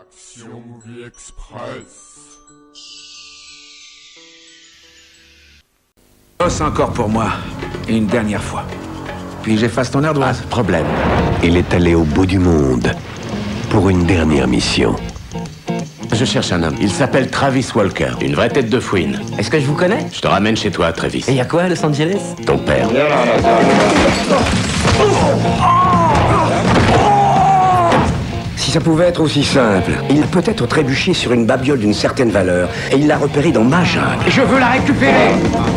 Action Movie Express. Bosse encore pour moi, une dernière fois. Puis j'efface ton ardoise. Pas de problème. Il est allé au bout du monde pour une dernière mission. Je cherche un homme. Il s'appelle Travis Walker. Une vraie tête de fouine. Est-ce que je vous connais? Je te ramène chez toi, Travis. Et y a quoi à Los Angeles? Ton père. Si ça pouvait être aussi simple, il a peut-être trébuché sur une babiole d'une certaine valeur et il l'a repérée dans ma jungle. Je veux la récupérer.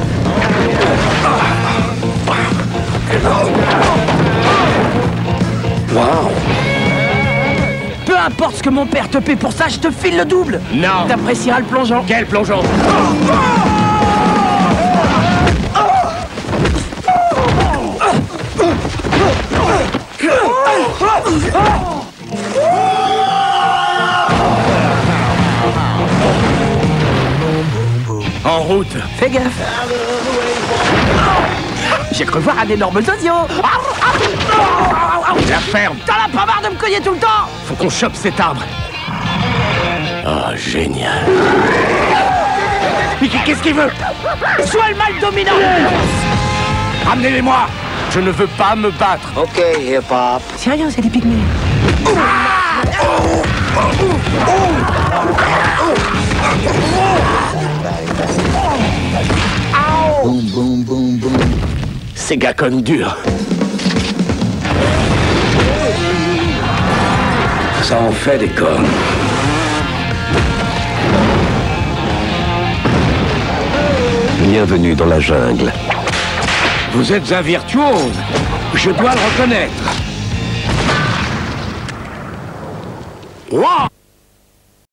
Waouh! Peu importe ce que mon père te paie pour ça, je te file le double. Non. T'apprécieras le plongeon. Quel plongeon? En route. Fais gaffe. J'ai cru voir un énorme oiseau. La ferme. T'en as pas marre de me cogner tout le temps? Faut qu'on chope cet arbre. Oh, génial. Mais qu'est-ce qu'il veut? Sois le mal dominant. Ramenez-les-moi. Je ne veux pas me battre. Ok, hip-hop. C'est rien, c'est des pygmées. Ces gars cognent dur. Ça en fait des cornes. Bienvenue dans la jungle. Vous êtes un virtuose. Je dois le reconnaître. Wow.